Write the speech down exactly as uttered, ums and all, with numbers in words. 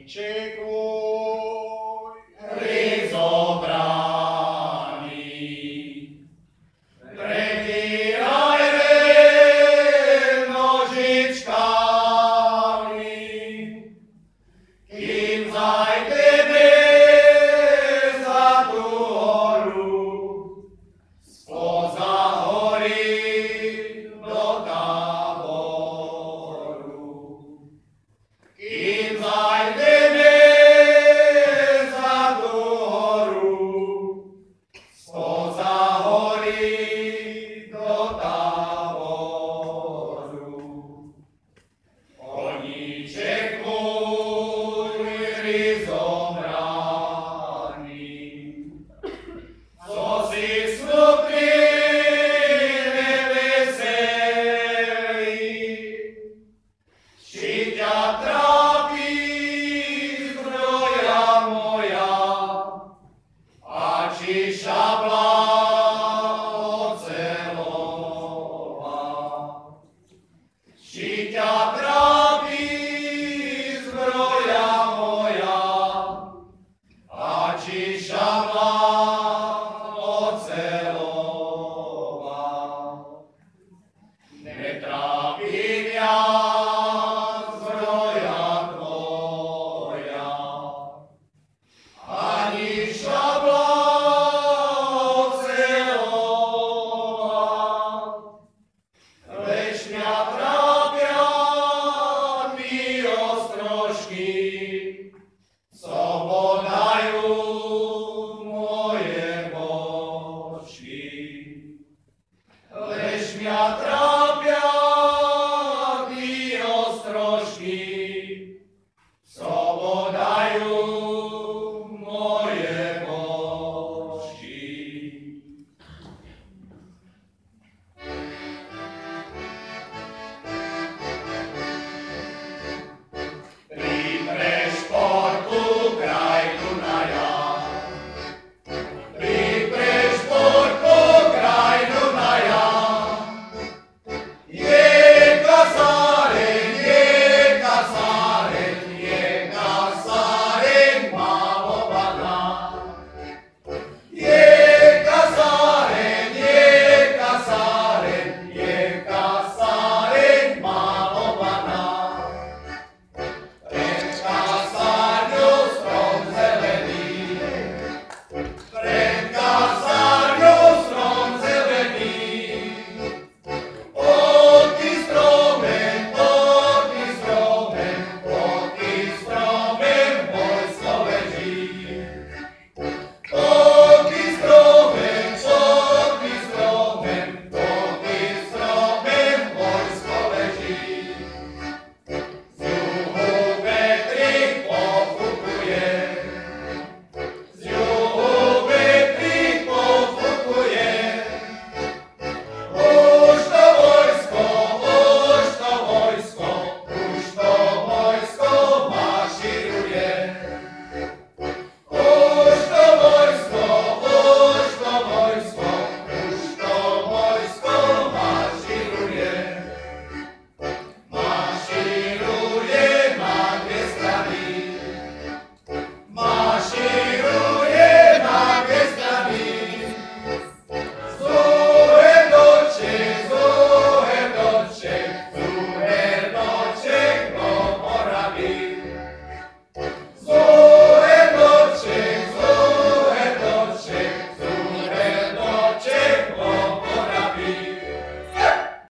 čekuj, rizobraný. Pretíraj len nožičkami, kým zajdeme za tú horu, spoza hory do táboru. Kým zajdeme za tú horu, spoza hory do táboru. Oni čekuj, rizobraný, co si smutný, neveselý, či ťa trápi zbroja moja, a či šabla oceľová. Či ťa trápi zbroja moja, a či šabla oceľová. Netrápi mňa zbroja tvoja, ani šabla oceľová, lež mňa trápia mi ostrožky,